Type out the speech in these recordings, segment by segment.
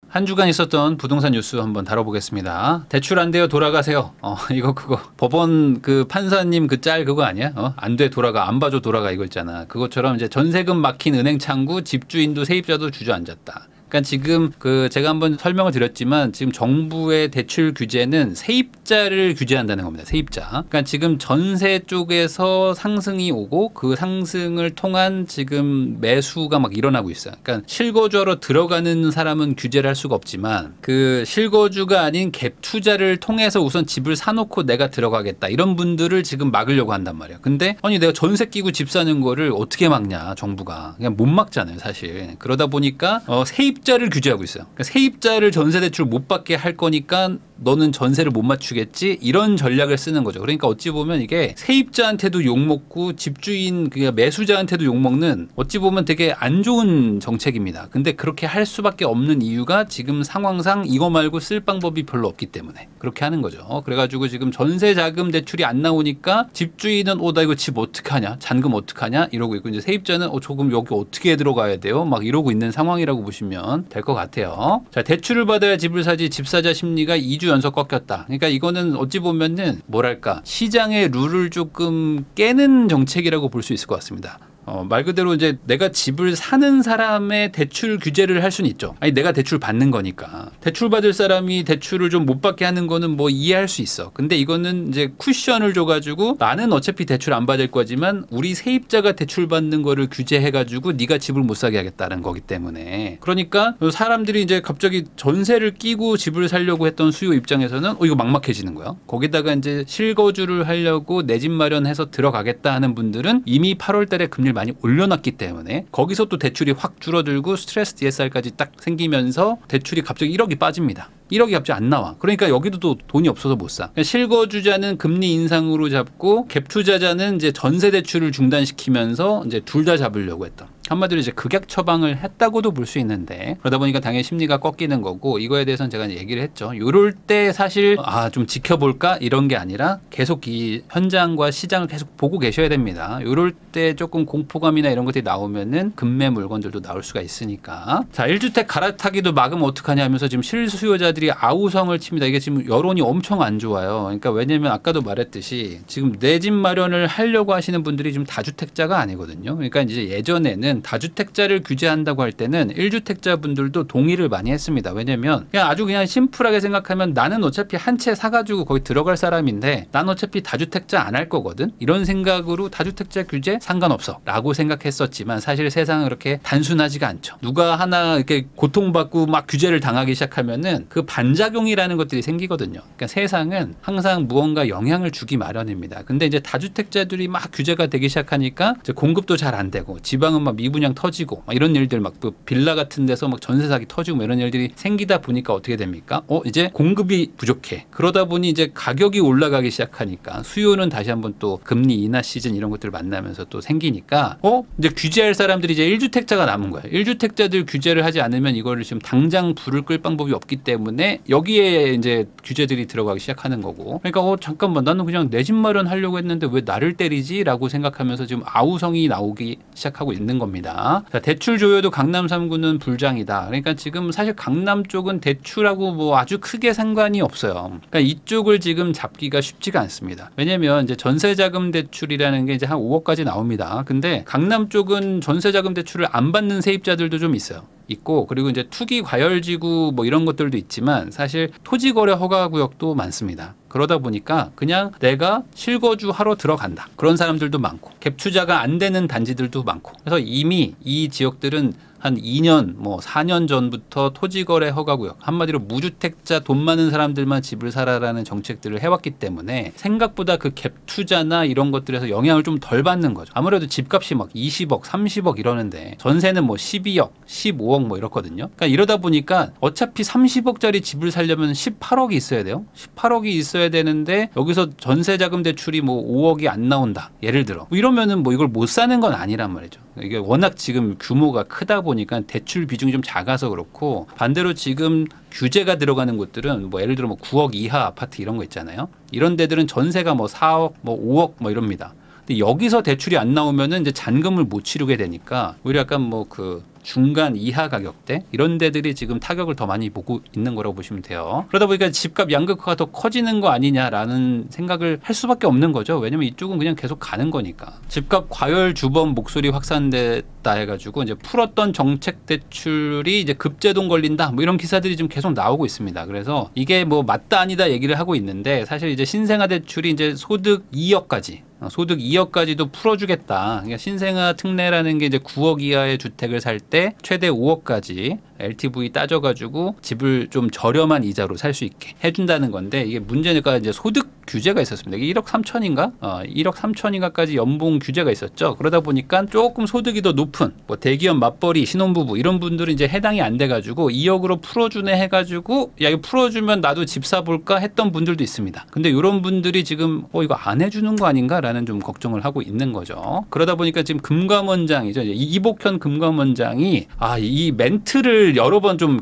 한 주간 있었던 부동산 뉴스 한번 다뤄보겠습니다. 대출 안 돼요 돌아가세요. 이거 그거 법원 그 판사님 그 짤 그거 아니야? 안 돼 돌아가 안 봐줘 돌아가 이거 있잖아. 그것처럼 이제 전세금 막힌 은행 창구 집주인도 세입자도 주저앉았다. 그러니까 지금 그 제가 한번 설명을 드렸지만 지금 정부의 대출 규제는 세입자를 규제한다는 겁니다. 세입자. 그러니까 지금 전세 쪽에서 상승이 오고 그 상승을 통한 지금 매수가 막 일어나고 있어요. 그러니까 실거주하러 들어가는 사람은 규제를 할 수가 없지만 그 실거주가 아닌 갭 투자를 통해서 우선 집을 사놓고 내가 들어가겠다 이런 분들을 지금 막으려고 한단 말이에요. 근데 아니 내가 전세 끼고 집 사는 거를 어떻게 막냐 정부가. 그냥 못 막잖아요 사실. 그러다 보니까 세입자를 규제하고 있어요. 그러니까 세입자를 전세 대출 못 받게 할 거니까 너는 전세를 못 맞추겠지 이런 전략을 쓰는 거죠. 그러니까 어찌 보면 이게 세입자한테도 욕먹고 집주인 그러니까 매수자한테도 욕먹는 어찌 보면 되게 안 좋은 정책입니다. 근데 그렇게 할 수밖에 없는 이유가 지금 상황상 이거 말고 쓸 방법이 별로 없기 때문에 그렇게 하는 거죠. 그래가지고 지금 전세 자금 대출이 안 나오니까 집주인은 나 이거 집 어떡하냐 잔금 어떡하냐 이러고 있고 이제 세입자는 조금 여기 어떻게 들어가야 돼요 막 이러고 있는 상황이라고 보시면 될 것 같아요. 자, 대출을 받아야 집을 사지 집사자 심리가 2주 연속 꺾였다. 그러니까 이거는 어찌 보면은 뭐랄까 시장의 룰을 조금 깨는 정책이라고 볼 수 있을 것 같습니다. 말 그대로 이제 내가 집을 사는 사람의 대출 규제를 할 수는 있죠. 아니 내가 대출 받는 거니까. 대출 받을 사람이 대출을 좀 못 받게 하는 거는 뭐 이해할 수 있어. 근데 이거는 이제 쿠션을 줘가지고 나는 어차피 대출 안 받을 거지만 우리 세입자가 대출 받는 거를 규제해가지고 네가 집을 못 사게 하겠다는 거기 때문에. 그러니까 사람들이 이제 갑자기 전세를 끼고 집을 살려고 했던 수요 입장에서는 이거 막막해지는 거야. 거기다가 이제 실거주를 하려고 내 집 마련해서 들어가겠다 하는 분들은 이미 8월 달에 금리를 많이 올려놨기 때문에 거기서 또 대출이 확 줄어들고 스트레스 DSR까지 딱 생기면서 대출이 갑자기 1억이 빠집니다. 1억이 갑자기 안 나와. 그러니까 여기도 또 돈이 없어서 못 사. 그러니까 실거주자는 금리 인상으로 잡고 갭 투자자는 이제 전세 대출을 중단시키면서 이제 둘 다 잡으려고 했던. 한마디로 이제 극약 처방을 했다고도 볼 수 있는데 그러다 보니까 당연히 심리가 꺾이는 거고 이거에 대해서는 제가 얘기를 했죠. 이럴 때 사실 좀 지켜볼까 이런 게 아니라 계속 이 현장과 시장을 계속 보고 계셔야 됩니다. 이럴 때 조금 공포감이나 이런 것들이 나오면은 급매 물건들도 나올 수가 있으니까. 자, 1주택 갈아타기도 막으면 어떡하냐 하면서 지금 실수요자들이 아우성을 칩니다. 이게 지금 여론이 엄청 안 좋아요. 그러니까 왜냐면 아까도 말했듯이 지금 내 집 마련을 하려고 하시는 분들이 지금 다주택자가 아니거든요. 그러니까 이제 예전에는 다주택자를 규제한다고 할 때는 1주택자 분들도 동의를 많이 했습니다. 왜냐면 그냥 아주 그냥 심플하게 생각하면 나는 어차피 한 채 사가지고 거기 들어갈 사람인데 난 어차피 다주택자 안 할 거거든. 이런 생각으로 다주택자 규제 상관없어 라고 생각했었지만 사실 세상은 그렇게 단순하지가 않죠. 누가 하나 이렇게 고통받고 막 규제를 당하기 시작하면은 그 반작용이라는 것들이 생기거든요. 그러니까 세상은 항상 무언가 영향을 주기 마련입니다. 근데 이제 다주택자들이 막 규제가 되기 시작하니까 이제 공급도 잘 안 되고 지방은 막 미분양 터지고 막 이런 일들 막 또 빌라 같은 데서 막 전세 사기 터지고 이런 일들이 생기다 보니까 어떻게 됩니까? 이제 공급이 부족해. 그러다 보니 이제 가격이 올라가기 시작하니까 수요는 다시 한번 또 금리 인하 시즌 이런 것들을 만나면서 또 생기니까 이제 규제할 사람들이 이제 1주택자가 남은 거예요. 1주택자들 규제를 하지 않으면 이거를 지금 당장 불을 끌 방법이 없기 때문에 여기에 이제 규제들이 들어가기 시작하는 거고. 그러니까 잠깐만 나는 그냥 내 집 마련하려고 했는데 왜 나를 때리지? 라고 생각하면서 지금 아우성이 나오기 시작하고 있는 겁니다. 자, 대출 조여도 강남 3구는 불장이다. 그러니까 지금 사실 강남 쪽은 대출하고 뭐 아주 크게 상관이 없어요. 그러니까 이쪽을 지금 잡기가 쉽지가 않습니다. 왜냐면 이제 전세자금 대출이라는 게 이제 한 5억까지 나옵니다. 근데 강남 쪽은 전세자금 대출을 안 받는 세입자들도 좀 있고 그리고 이제 투기 과열지구 뭐 이런 것들도 있지만 사실 토지거래 허가구역도 많습니다. 그러다 보니까 그냥 내가 실거주 하러 들어간다. 그런 사람들도 많고 갭 투자가 안 되는 단지들도 많고 그래서 이미 이 지역들은 한 2년, 뭐 4년 전부터 토지거래 허가구역, 한마디로 무주택자 돈 많은 사람들만 집을 사라라는 정책들을 해왔기 때문에 생각보다 그 갭 투자나 이런 것들에서 영향을 좀 덜 받는 거죠. 아무래도 집값이 막 20억, 30억 이러는데 전세는 뭐 12억, 15억 뭐 이렇거든요. 그러니까 이러다 보니까 어차피 30억짜리 집을 살려면 18억이 있어야 돼요. 18억이 있어야 되는데 여기서 전세자금 대출이 뭐 5억이 안 나온다. 예를 들어. 뭐 이러면은 뭐 이걸 못 사는 건 아니란 말이죠. 이게 워낙 지금 규모가 크다 보니까 대출 비중이 좀 작아서 그렇고 반대로 지금 규제가 들어가는 곳들은 뭐 예를 들어 뭐 9억 이하 아파트 이런 거 있잖아요. 이런 데들은 전세가 뭐 4억, 뭐 5억 뭐 이럽니다. 근데 여기서 대출이 안 나오면은 이제 잔금을 못 치르게 되니까 오히려 약간 뭐 그 중간 이하 가격대 이런 데들이 지금 타격을 더 많이 보고 있는 거라고 보시면 돼요. 그러다 보니까 집값 양극화가 더 커지는 거 아니냐라는 생각을 할 수밖에 없는 거죠. 왜냐면 이쪽은 그냥 계속 가는 거니까. 집값 과열 주범 목소리 확산됐다 해가지고 이제 풀었던 정책 대출이 이제 급제동 걸린다 뭐 이런 기사들이 지금 계속 나오고 있습니다. 그래서 이게 뭐 맞다 아니다 얘기를 하고 있는데 사실 이제 신생아 대출이 이제 소득 2억까지 소득 2억까지도 풀어주겠다. 그러니까 신생아 특례라는 게 이제 9억 이하의 주택을 살 때 최대 5억까지 LTV 따져가지고 집을 좀 저렴한 이자로 살 수 있게 해준다는 건데 이게 문제가 이제 소득 규제가 있었습니다. 이게 1억 3천인가? 1억 3천인가까지 연봉 규제가 있었죠. 그러다 보니까 조금 소득이 더 높은 뭐 대기업 맞벌이 신혼부부 이런 분들은 이제 해당이 안 돼가지고 2억으로 풀어주네 해가지고 야 이거 풀어주면 나도 집 사볼까 했던 분들도 있습니다. 근데 이런 분들이 지금 이거 안 해주는 거 아닌가? 라는 좀 걱정을 하고 있는 거죠. 그러다 보니까 지금 금감원장이죠. 이복현 금감원장이 이 멘트를 여러 번 좀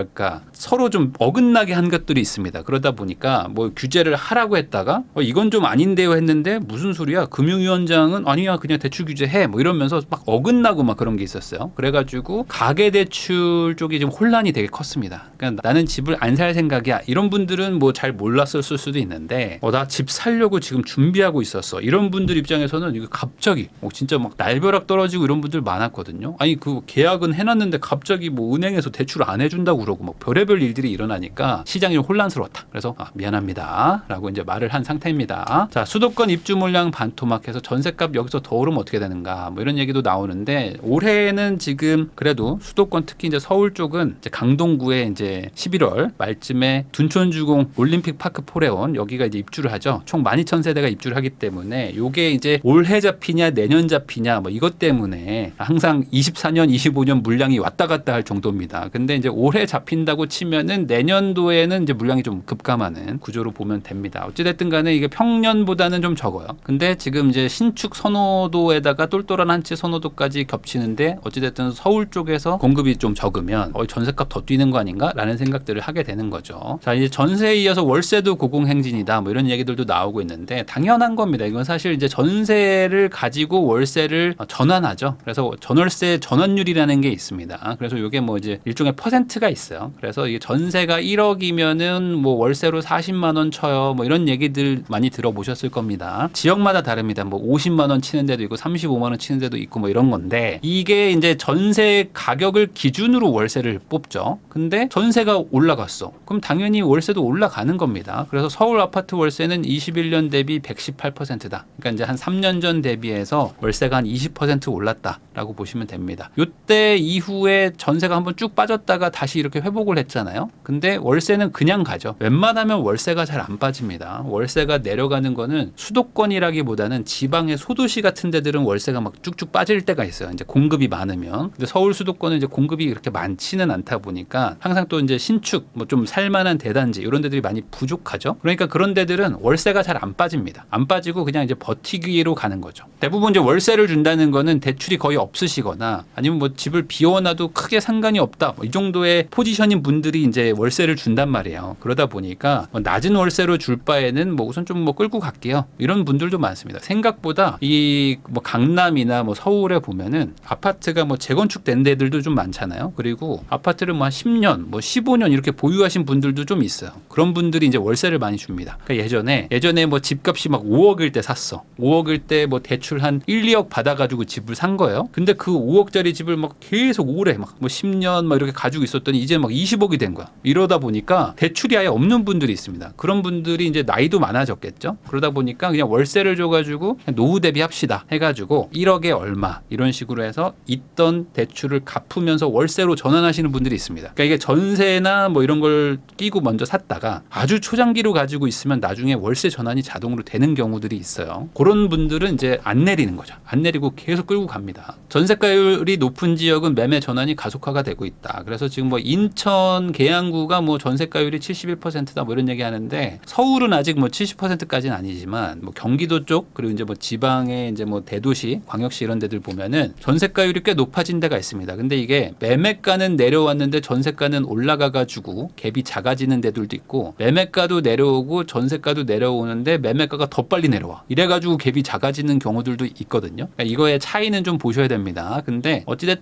서로 좀 어긋나게 한 것들이 있습니다. 그러다 보니까 뭐 규제를 하라고 했다가 이건 좀 아닌데요 했는데 무슨 소리야? 금융위원장은 아니야 그냥 대출 규제해 뭐 이러면서 막 어긋나고 막 그런 게 있었어요. 그래가지고 가계대출 쪽이 좀 혼란이 되게 컸습니다. 그러니까 나는 집을 안 살 생각이야. 이런 분들은 뭐 잘 몰랐을 수도 있는데 나 집 살려고 지금 준비하고 있었어. 이런 분들 입장에서는 이거 갑자기 진짜 막 날벼락 떨어지고 이런 분들 많았거든요. 아니 그 계약은 해놨는데 갑자기 뭐 은행에서 대출 안 해준다고 그러고 막 별의별 일들이 일어나니까 시장이 좀 혼란스러웠다. 그래서 미안합니다 라고 이제 말을 한 상태입니다. 자, 수도권 입주 물량 반토막해서 전세값 여기서 더 오르면 어떻게 되는가 뭐 이런 얘기도 나오는데 올해는 지금 그래도 수도권 특히 이제 서울 쪽은 이제 강동구에 이제 11월 말쯤에 둔촌주공 올림픽 파크 포레온 여기가 이제 입주를 하죠. 총 12,000세대가 입주를 하기 때문에 요게 이제 올해 잡히냐 내년 잡히냐 뭐 이것 때문에 항상 24년 25년 물량이 왔다 갔다 할 정도입니다. 근데 이제 올해 잡힌다고 치면은 내년도에는 이제 물량이 좀 급감하는 구조로 보면 됩니다. 어찌됐든 간에 이게 평년보다는 좀 적어요. 근데 지금 이제 신축 선호도에다가 똘똘한 한 채 선호도까지 겹치는데 어찌됐든 서울 쪽에서 공급이 좀 적으면 전세값 더 뛰는 거 아닌가? 라는 생각들을 하게 되는 거죠. 자, 이제 전세에 이어서 월세도 고공행진이다 뭐 이런 얘기들도 나오고 있는데 당연한 겁니다. 이건 사실 이제 전세를 가지고 월세를 전환하죠. 그래서 전월세 전환율이라는 게 있습니다. 그래서 이게 뭐 이제 일종의 퍼센트가 있어요. 그래서 이게 전세가 1억이면은 뭐 월세로 40만 원 쳐요. 뭐 이런 얘기들 많이 들어보셨을 겁니다. 지역마다 다릅니다. 뭐 50만 원 치는 데도 있고 35만 원 치는 데도 있고 뭐 이런 건데 이게 이제 전세 가격을 기준으로 월세를 뽑죠. 근데 전세가 올라갔어. 그럼 당연히 월세도 올라가는 겁니다. 그래서 서울 아파트 월세는 21년 대비 118%다. 그러니까 이제 한 3년 전 대비해서 월세가 한 20% 올랐다라고 보시면 됩니다. 이때 이후에 전세가 한번 쭉 빠졌다가 다시 이렇게 회복을 했잖아요. 근데 월세는 그냥 가죠. 웬만하면 월세가 잘 안 빠집니다. 월세가 내려가는 거는 수도권이라기보다는 지방의 소도시 같은 데들은 월세가 막 쭉쭉 빠질 때가 있어요. 이제 공급이 많으면. 근데 서울 수도권은 이제 공급이 그렇게 많지는 않다 보니까 항상 또 이제 신축 뭐 좀 살만한 대단지 이런 데들이 많이 부족하죠. 그러니까 그런 데들은 월세가 잘 안 빠집니다. 안 빠지고 그냥 이제 버티기로 가는 거죠. 대부분 이제 월세를 준다는 거는 대출이 거의 없으시거나 아니면 뭐 집을 비워놔도 크게 상관이 없다. 뭐 이 정도의 포지션인 분들이 이제 월세를 준단 말이에요. 그러다 보니까 낮은 월세로 줄 바에는 뭐 우선 좀 뭐 끌고 갈게요. 이런 분들도 많습니다. 생각보다 이 뭐 강남이나 뭐 서울에 보면은 아파트가 뭐 재건축된 데들도 좀 많잖아요. 그리고 아파트를 뭐 한 10년, 뭐 15년 이렇게 보유하신 분들도 좀 있어요. 그런 분들이 이제 월세를 많이 줍니다. 그러니까 예전에 뭐 집값이 막 5억일 때 샀어. 5억일 때 뭐 대출 한 1, 2억 받아가지고 집을 산 거예요. 근데 그 5억짜리 집을 막 계속 오래 막 뭐 10년 막 이렇게 가지고 있었더니 이제 막 20억이 된 거야. 이러다 보니까 대출이 아예 없는 분들이 있습니다. 그런 분들이 이제 나이도 많아졌겠죠. 그러다 보니까 그냥 월세를 줘가지고 그냥 노후 대비합시다 해가지고 1억에 얼마 이런 식으로 해서 있던 대출을 갚으면서 월세로 전환하시는 분들이 있습니다. 그러니까 이게 전세나 뭐 이런 걸 끼고 먼저 샀다가 아주 초장기로 가지고 있으면 나중에 월세 전환이 자동으로 되는 경우들이 있어요. 그런 분들은 이제 안 내리는 거죠. 안 내리고 계속 끌고 갑니다. 전세가율이 높은 지역은 매매 전환이 가속화가 되고 있다. 그래서 지금 뭐 인천 계양구가 뭐 전세가율이 71%다 뭐 이런 얘기 하는데 서울은 아직 뭐 70%까지는 아니지만 뭐 경기도 쪽 그리고 이제 뭐 지방의 이제 뭐 대도시, 광역시 이런 데들 보면은 전세가율이 꽤 높아진 데가 있습니다. 근데 이게 매매가는 내려왔는데 전세가는 올라가 가지고 갭이 작아지는 데들도 있고 매매가도 내려오고 전세가도 내려오는데 매매가가 더 빨리 내려와. 이래 가지고 갭이 작아지는 경우들도 있거든요. 그러니까 이거의 차이는 좀 보셔야 됩니다. 근데 어찌됐든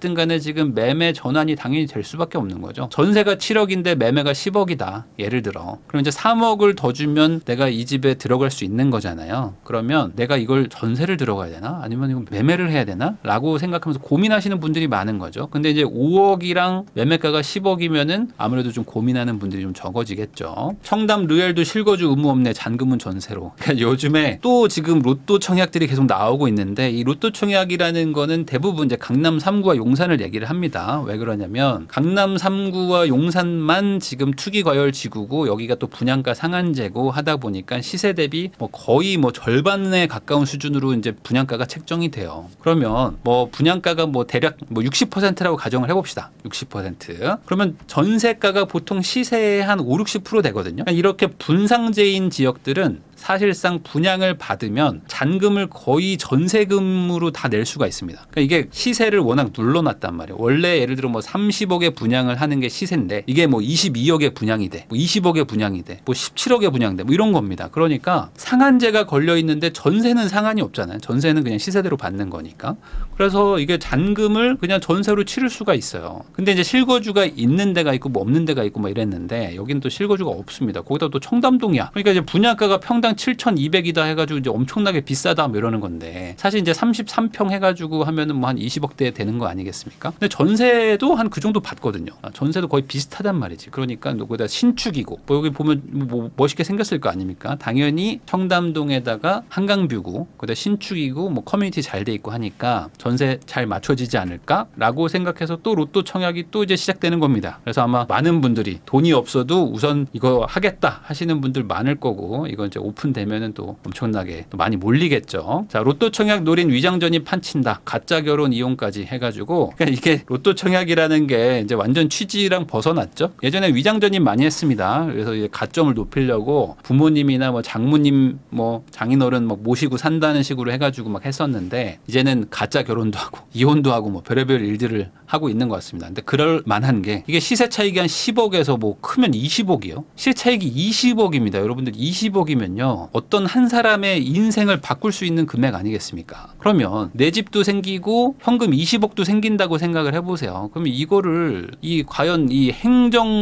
됐든 간에 지금 매매 전환이 당연히 될 수밖에 없는 거죠. 전세가 7억인데 매매가 10억이다. 예를 들어. 그럼 이제 3억을 더 주면 내가 이 집에 들어갈 수 있는 거잖아요. 그러면 내가 이걸 전세를 들어가야 되나? 아니면 이거 매매를 해야 되나? 라고 생각하면서 고민하시는 분들이 많은 거죠. 근데 이제 5억이랑 매매가가 10억이면은 아무래도 좀 고민하는 분들이 좀 적어지겠죠. 청담 루엘도 실거주 의무 없네. 잔금은 전세로. 그러니까 요즘에 또 지금 로또 청약들이 계속 나오고 있는데 이 로또 청약이라는 거는 대부분 이제 강남 3구와 용산을 얘기를 합니다. 왜 그러냐면 강남 3구와 용산만 지금 투기 과열 지구고 여기가 또 분양가 상한제고 하다 보니까 시세 대비 뭐 거의 뭐 절반에 가까운 수준으로 이제 분양가가 책정이 돼요. 그러면 뭐 분양가가 뭐 대략 뭐 60%라고 가정을 해봅시다. 60%. 그러면 전세가가 보통 시세의 한 5, 60% 되거든요. 그러니까 이렇게 분상제인 지역들은 사실상 분양을 받으면 잔금을 거의 전세금으로 다 낼 수가 있습니다. 그러니까 이게 시세를 워낙 눌러놨단 말이에요. 원래 예를 들어 뭐 30억에 분양을 하는 게 시세인데 이게 뭐 22억에 분양이 돼, 뭐 20억에 분양이 돼, 뭐 17억에 분양돼, 뭐 이런 겁니다. 그러니까 상한제가 걸려 있는데 전세는 상한이 없잖아요. 전세는 그냥 시세대로 받는 거니까. 그래서 이게 잔금을 그냥 전세로 치를 수가 있어요. 근데 이제 실거주가 있는 데가 있고 뭐 없는 데가 있고 뭐 이랬는데 여기는 또 실거주가 없습니다. 거기다 또 청담동이야. 그러니까 이제 분양가가 평당 7,200이다 해가지고 이제 엄청나게 비싸다 뭐 이러는 건데 사실 이제 33평 해가지고 하면은 뭐 한 20억대 되는 거 아니겠습니까? 근데 전세도 한 그 정도 받거든요. 전세도 거의 비슷하단 말이지. 그러니까 거기다 신축이고 뭐 여기 보면 뭐 멋있게 생겼을 거 아닙니까? 당연히 청담동에다가 한강뷰고 거기다 신축이고 뭐 커뮤니티 잘 돼 있고 하니까 전세 잘 맞춰지지 않을까라고 생각해서 또 로또 청약이 또 이제 시작되는 겁니다. 그래서 아마 많은 분들이 돈이 없어도 우선 이거 하겠다 하시는 분들 많을 거고 이건 이제 오픈되면은 또 엄청나게 또 많이 몰리겠죠. 자, 로또 청약 노린 위장전입 판친다. 가짜 결혼 이용까지 해가지고 그러니까 이게 로또 청약이라는 게 이제 완전 취지랑 벗어났죠. 예전에 위장전입 많이 했습니다. 그래서 이제 가점을 높이려고 부모님이나 뭐 장모님 뭐 장인어른 뭐 모시고 산다는 식으로 해가지고 막 했었는데 이제는 가짜 결혼도 하고 이혼도 하고 뭐 별의별 일들을 하고 있는 것 같습니다. 근데 그럴 만한 게 이게 시세 차익이 한 10억에서 뭐 크면 20억이요. 시세 차익이 20억입니다. 여러분들 20억이면요. 어떤 한 사람의 인생을 바꿀 수 있는 금액 아니겠습니까? 그러면 내 집도 생기고 현금 20억도 생긴다고 생각을 해보세요. 그러면 이거를 과연 이 행정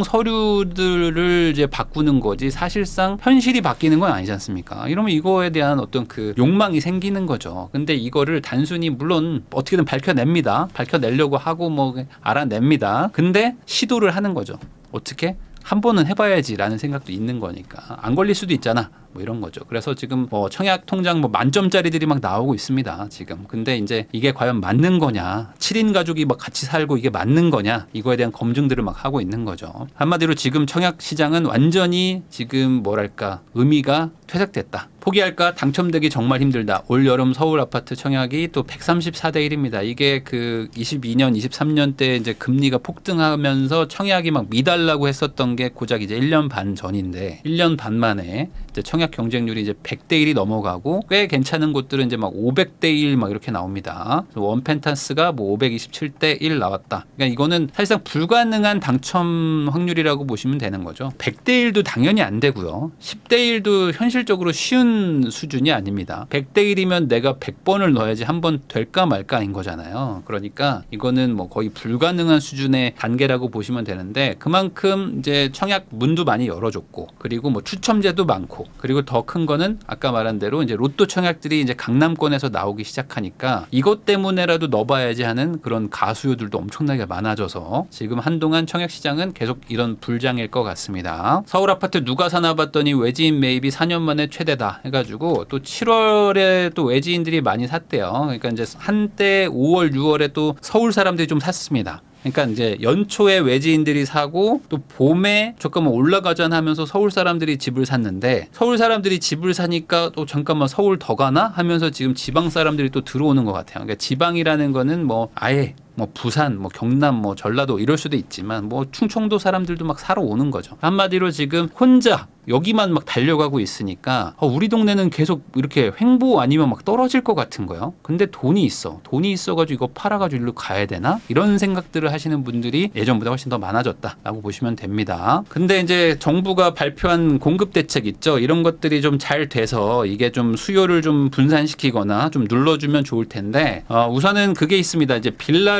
서류들을 이제 바꾸는 거지 사실상 현실이 바뀌는 건 아니지 않습니까? 이러면 이거에 대한 어떤 그 욕망이 생기는 거죠. 근데 이거를 단순히 물론 어떻게든 밝혀냅니다. 밝혀내려고 하고 뭐 알아냅니다. 근데 시도를 하는 거죠. 어떻게? 한 번은 해봐야지라는 생각도 있는 거니까 안 걸릴 수도 있잖아. 뭐 이런 거죠. 그래서 지금 뭐 청약 통장 뭐 만점짜리들이 막 나오고 있습니다. 지금. 근데 이제 이게 과연 맞는 거냐? 7인 가족이 막 같이 살고 이게 맞는 거냐? 이거에 대한 검증들을 막 하고 있는 거죠. 한마디로 지금 청약 시장은 완전히 지금 뭐랄까 의미가 퇴색됐다. 포기할까? 당첨되기 정말 힘들다. 올 여름 서울 아파트 청약이 또 134대 1입니다. 이게 그 22년, 23년 때 이제 금리가 폭등하면서 청약이 막 미달라고 했었던 게 고작 이제 1년 반 전인데 1년 반 만에 이제 청약 경쟁률이 이제 100대 1이 넘어가고 꽤 괜찮은 곳들은 이제 막 500대 1 막 이렇게 나옵니다. 원펜타스가 뭐 527대 1 나왔다. 그러니까 이거는 사실상 불가능한 당첨 확률이라고 보시면 되는 거죠. 100대 1도 당연히 안 되고요. 10대 1도 현실적으로 쉬운 수준이 아닙니다. 100대 1이면 내가 100번을 넣어야지 한 번 될까 말까인 거잖아요. 그러니까 이거는 뭐 거의 불가능한 수준의 단계라고 보시면 되는데 그만큼 이제 청약 문도 많이 열어줬고 그리고 뭐 추첨제도 많고 그리고 더 큰 거는 아까 말한 대로 이제 로또 청약들이 이제 강남권에서 나오기 시작하니까 이것 때문에라도 넣어봐야지 하는 그런 가수요들도 엄청나게 많아져서 지금 한동안 청약 시장은 계속 이런 불장일 것 같습니다. 서울 아파트 누가 사나 봤더니 외지인 매입이 4년 만에 최대다 해가지고 또 7월에 또 외지인들이 많이 샀대요. 그러니까 이제 한때 5월, 6월에 또 서울 사람들이 좀 샀습니다. 그러니까 이제 연초에 외지인들이 사고 또 봄에 잠깐만 올라가자 하면서 서울 사람들이 집을 샀는데 서울 사람들이 집을 사니까 또 잠깐만 서울 더 가나 하면서 지금 지방 사람들이 또 들어오는 것 같아요. 그러니까 지방이라는 거는 뭐 아예 뭐 부산, 뭐 경남, 뭐 전라도 이럴 수도 있지만 뭐 충청도 사람들도 막 사러 오는 거죠. 한마디로 지금 혼자 여기만 막 달려가고 있으니까 우리 동네는 계속 이렇게 횡보 아니면 막 떨어질 것 같은 거예요. 근데 돈이 있어. 돈이 있어가지고 이거 팔아가지고 일로 가야 되나? 이런 생각들을 하시는 분들이 예전보다 훨씬 더 많아졌다라고 보시면 됩니다. 근데 이제 정부가 발표한 공급 대책 있죠. 이런 것들이 좀 잘 돼서 이게 좀 수요를 좀 분산시키거나 좀 눌러주면 좋을 텐데 우선은 그게 있습니다. 이제 빌라를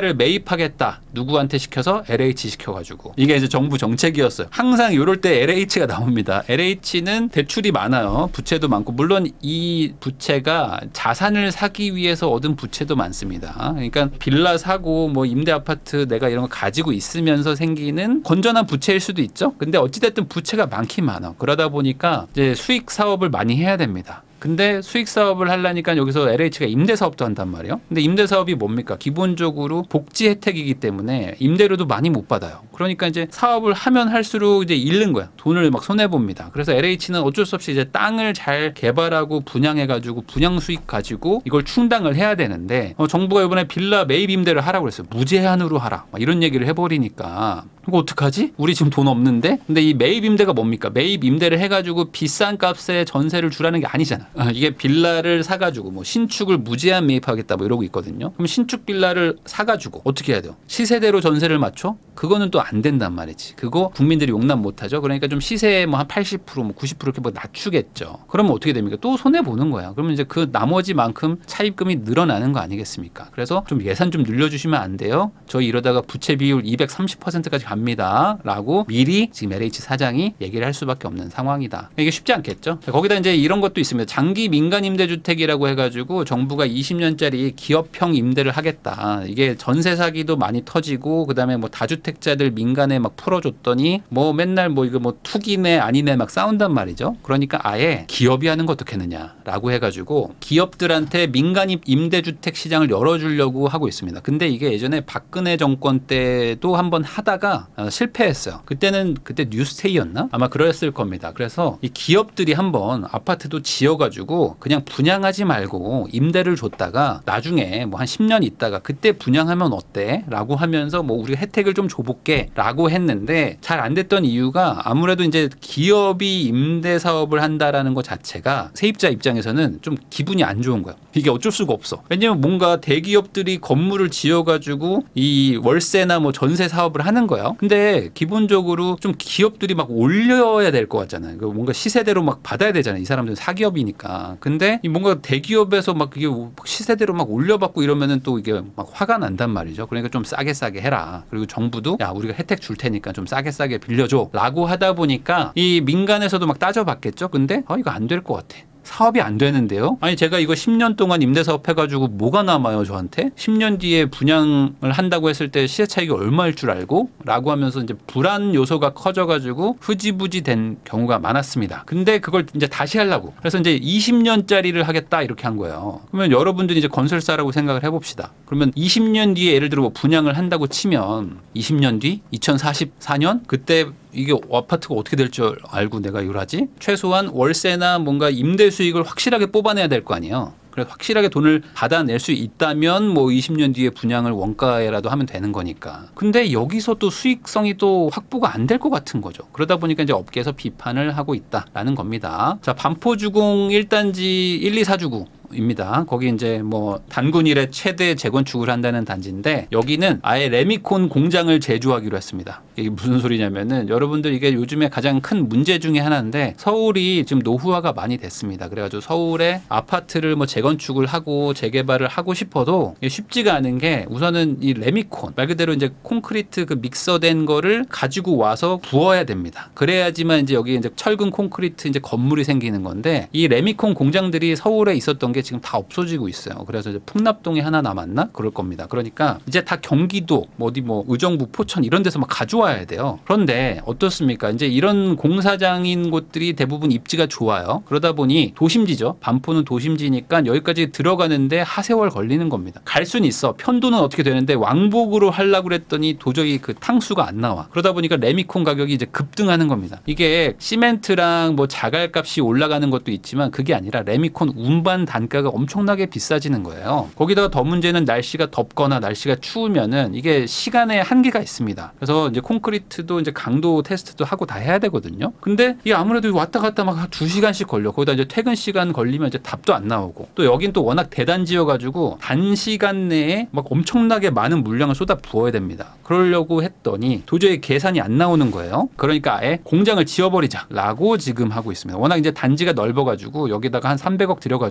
빌라를 매입하겠다. 누구한테 시켜서? LH 시켜가지고. 이게 이제 정부 정책이었어요. 항상 이럴 때 LH가 나옵니다. LH는 대출이 많아요. 부채도 많고 물론 이 부채가 자산을 사기 위해서 얻은 부채도 많습니다. 그러니까 빌라 사고 뭐 임대 아파트 내가 이런 거 가지고 있으면서 생기는 건전한 부채일 수도 있죠. 근데 어찌됐든 부채가 많긴 많아. 그러다 보니까 이제 수익 사업을 많이 해야 됩니다. 근데 수익 사업을 하려니까 여기서 LH가 임대 사업도 한단 말이에요. 근데 임대 사업이 뭡니까? 기본적으로 복지 혜택이기 때문에 임대료도 많이 못 받아요. 그러니까 이제 사업을 하면 할수록 이제 잃는 거야. 돈을 막 손해 봅니다. 그래서 LH는 어쩔 수 없이 이제 땅을 잘 개발하고 분양해 가지고 분양 수익 가지고 이걸 충당을 해야 되는데 정부가 이번에 빌라 매입 임대를 하라고 그랬어요. 무제한으로 하라. 막 이런 얘기를 해버리니까 이거 어떡하지? 우리 지금 돈 없는데? 근데 이 매입 임대가 뭡니까? 매입 임대를 해가지고 비싼 값에 전세를 주라는 게 아니잖아. 이게 빌라를 사가지고 뭐 신축을 무제한 매입하겠다 뭐 이러고 있거든요. 그럼 신축 빌라를 사가지고 어떻게 해야 돼요? 시세대로 전세를 맞춰? 그거는 또 안 된단 말이지. 그거 국민들이 용납 못하죠. 그러니까 좀 시세에 뭐 한 80% 뭐 90% 이렇게 뭐 낮추겠죠. 그러면 어떻게 됩니까? 또 손해 보는 거야. 그러면 이제 그 나머지만큼 차입금이 늘어나는 거 아니겠습니까? 그래서 좀 예산 좀 늘려주시면 안 돼요? 저희 이러다가 부채 비율 230%까지 갑니다. 라고 미리 지금 LH 사장이 얘기를 할 수밖에 없는 상황이다. 이게 쉽지 않겠죠. 거기다 이제 이런 것도 있습니다. 장기 민간 임대주택이라고 해가지고 정부가 20년짜리 기업형 임대를 하겠다. 이게 전세 사기도 많이 터지고 그다음에 뭐 다주택자들 민간에 막 풀어줬더니 뭐 맨날 뭐 이거 뭐 투기네 아니네 막 싸운단 말이죠. 그러니까 아예 기업이 하는 거 어떻겠느냐라고 해가지고 기업들한테 민간 임대주택 시장을 열어주려고 하고 있습니다. 근데 이게 예전에 박근혜 정권 때도 한번 하다가 실패했어요. 그때 뉴스테이였나? 아마 그랬을 겁니다. 그래서 이 기업들이 한번 아파트도 지어가지고 그냥 분양하지 말고 임대를 줬다가 나중에 뭐 한 10년 있다가 그때 분양하면 어때? 라고 하면서 뭐 우리가 혜택을 좀 줘볼게 라고 했는데 잘 안 됐던 이유가 아무래도 이제 기업이 임대 사업을 한다라는 것 자체가 세입자 입장에서는 좀 기분이 안 좋은 거야. 이게 어쩔 수가 없어. 왜냐면 뭔가 대기업들이 건물을 지어가지고 이 월세나 뭐 전세 사업을 하는 거예요. 근데 기본적으로 좀 기업들이 막 올려야 될 것 같잖아요. 뭔가 시세대로 막 받아야 되잖아요. 이 사람들은 사기업이니까. 근데 뭔가 대기업에서 막 이게 시세대로 막 올려받고 이러면은 또 이게 막 화가 난단 말이죠. 그러니까 좀 싸게 해라. 그리고 정부도 야 우리가 혜택 줄 테니까 좀 싸게 빌려줘 라고 하다 보니까 이 민간에서도 막 따져봤겠죠. 근데 이거 안 될 것 같아. 사업이 안 되는데요. 아니 제가 이거 10년 동안 임대사업 해가지고 뭐가 남아요 저한테? 10년 뒤에 분양을 한다고 했을 때 시세 차익이 얼마일 줄 알고? 라고 하면서 이제 불안 요소가 커져가지고 흐지부지 된 경우가 많았습니다. 근데 그걸 이제 다시 하려고. 그래서 이제 20년짜리를 하겠다 이렇게 한 거예요. 그러면 여러분들이 이제 건설사라고 생각을 해봅시다. 그러면 20년 뒤에 예를 들어 뭐 분양을 한다고 치면 20년 뒤? 2044년? 그때 이게 아파트가 어떻게 될 줄 알고 내가 이걸 하지? 최소한 월세나 뭔가 임대 수익을 확실하게 뽑아내야 될 거 아니에요. 그래서 확실하게 돈을 받아낼 수 있다면 뭐 20년 뒤에 분양을 원가에라도 하면 되는 거니까. 근데 여기서 또 수익성이 또 확보가 안 될 것 같은 거죠. 그러다 보니까 이제 업계에서 비판을 하고 있다라는 겁니다. 자, 반포주공 1단지 1, 2, 4주구. 입니다. 거기 이제 뭐 단군 이래 최대 재건축을 한다는 단지인데 여기는 아예 레미콘 공장을 제조하기로 했습니다. 이게 무슨 소리냐면은 여러분들 이게 요즘에 가장 큰 문제 중에 하나인데 서울이 지금 노후화가 많이 됐습니다. 그래가지고 서울에 아파트를 뭐 재건축을 하고 재개발을 하고 싶어도 쉽지가 않은 게 우선은 이 레미콘 말 그대로 이제 콘크리트 그 믹서된 거를 가지고 와서 부어야 됩니다. 그래야지만 이제 여기 이제 철근 콘크리트 이제 건물이 생기는 건데 이 레미콘 공장들이 서울에 있었던 게 지금 다 없어지고 있어요. 그래서 이제 풍납동에 하나 남았나? 그럴 겁니다. 그러니까 이제 다 경기도 어디 뭐 의정부 포천 이런 데서 막 가져와야 돼요. 그런데 어떻습니까? 이제 이런 공사장인 곳들이 대부분 입지가 좋아요. 그러다 보니 도심지죠. 반포는 도심지니까 여기까지 들어가는데 하세월 걸리는 겁니다. 갈 수는 있어. 편도는 어떻게 되는데 왕복으로 하려고 그랬더니 도저히 그 탕수가 안 나와. 그러다 보니까 레미콘 가격이 이제 급등하는 겁니다. 이게 시멘트랑 뭐 자갈값이 올라가는 것도 있지만 그게 아니라 레미콘 운반 단가가 엄청나게 비싸지는 거예요. 거기다가 더 문제는 날씨가 덥거나 날씨가 추우면은 이게 시간에 한계가 있습니다. 그래서 이제 콘크리트도 이제 강도 테스트도 하고 다 해야 되거든요. 근데 이게 아무래도 왔다 갔다 막 2시간씩 걸려. 거기다 이제 퇴근 시간 걸리면 이제 답도 안 나오고 또 여긴 또 워낙 대단지여가지고 단시간 내에 막 엄청나게 많은 물량을 쏟아 부어야 됩니다. 그러려고 했더니 도저히 계산이 안 나오는 거예요. 그러니까 아예 공장을 지어버리자라고 지금 하고 있습니다. 워낙 이제 단지가 넓어가지고 여기다가 한 300억 들여가지고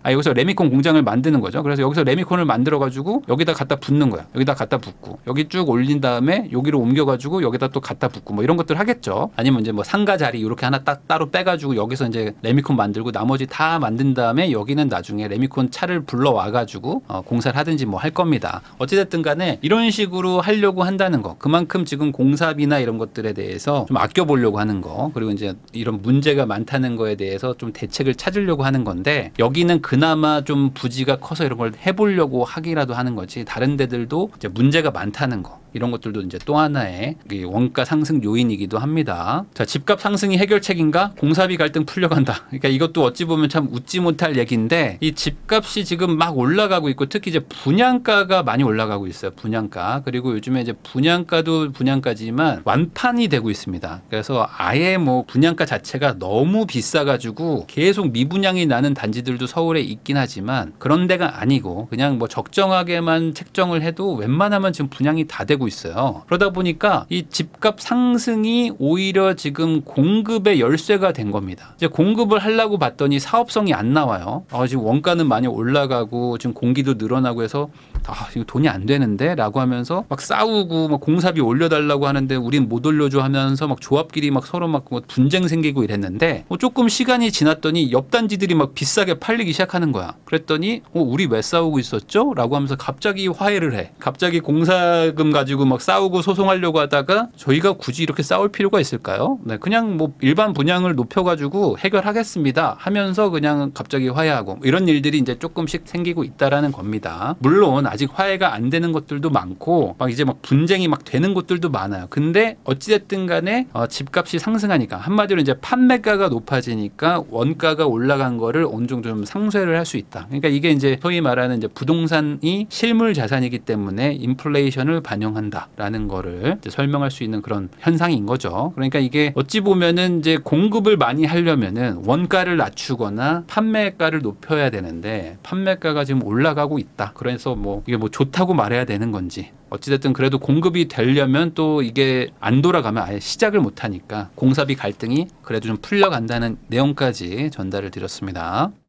여기서 레미콘 공장을 만드는 거죠. 그래서 여기서 레미콘을 만들어 가지고 여기다 갖다 붓는 거야. 여기다 갖다 붓고 여기 쭉 올린 다음에 여기로 옮겨 가지고 여기다 또 갖다 붓고 뭐 이런 것들 하겠죠. 아니면 이제 뭐 상가 자리 이렇게 하나 딱 따로 빼 가지고 여기서 이제 레미콘 만들고 나머지 다 만든 다음에 여기는 나중에 레미콘 차를 불러와 가지고 공사를 하든지 뭐 할 겁니다. 어찌됐든 간에 이런 식으로 하려고 한다는 거. 그만큼 지금 공사비나 이런 것들에 대해서 좀 아껴 보려고 하는 거. 그리고 이제 이런 문제가 많다는 거에 대해서 좀 대책을 찾으려고 하는 건데 여기는 그나마 좀 부지가 커서 이런 걸 해보려고 하기라도 하는 거지. 다른 데들도 이제 문제가 많다는 거. 이런 것들도 이제 또 하나의 원가 상승 요인이기도 합니다. 자, 집값 상승이 해결책인가? 공사비 갈등 풀려간다. 그러니까 이것도 어찌 보면 참 웃지 못할 얘기인데 이 집값이 지금 막 올라가고 있고 특히 이제 분양가가 많이 올라가고 있어요. 분양가. 그리고 요즘에 이제 분양가도 분양가지만 완판이 되고 있습니다. 그래서 아예 뭐 분양가 자체가 너무 비싸가지고 계속 미분양이 나는 단지들도 서울에 있긴 하지만 그런 데가 아니고 그냥 뭐 적정하게만 책정을 해도 웬만하면 지금 분양이 다 되고 있어요. 그러다 보니까 이 집값 상승이 오히려 지금 공급의 열쇠가 된 겁니다. 이제 공급을 하려고 봤더니 사업성이 안 나와요. 지금 원가는 많이 올라가고 지금 공기도 늘어나고 해서 이거 돈이 안 되는데 라고 하면서 막 싸우고 막 공사비 올려달라고 하는데 우린 못 올려줘 하면서 막 조합끼리 막 서로 막 분쟁 생기고 이랬는데 조금 시간이 지났더니 옆 단지들이 막 비싸게 팔리기 시작하는 거야. 그랬더니 우리 왜 싸우고 있었죠? 라고 하면서 갑자기 화해를 해. 갑자기 공사금 가지고 막 싸우고 소송하려고 하다가 저희가 굳이 이렇게 싸울 필요가 있을까요? 네, 그냥 뭐 일반 분양을 높여가지고 해결하겠습니다 하면서 그냥 갑자기 화해하고 이런 일들이 이제 조금씩 생기고 있다라는 겁니다. 물론 아직 화해가 안 되는 것들도 많고 막 이제 막 분쟁이 막 되는 곳들도 많아요. 근데 어찌됐든 간에 집값이 상승하니까 한마디로 이제 판매가가 높아지니까 원가가 올라간 거를 어느 정도 좀 상쇄를 할 수 있다. 그러니까 이게 이제 소위 말하는 이제 부동산이 실물 자산이기 때문에 인플레이션을 반영한다라는 거를 이제 설명할 수 있는 그런 현상인 거죠. 그러니까 이게 어찌 보면은 이제 공급을 많이 하려면은 원가를 낮추거나 판매가를 높여야 되는데 판매가가 지금 올라가고 있다. 그래서 뭐 이게 뭐 좋다고 말해야 되는 건지 어찌됐든 그래도 공급이 되려면 또 이게 안 돌아가면 아예 시작을 못 하니까 공사비 갈등이 그래도 좀 풀려간다는 내용까지 전달을 드렸습니다.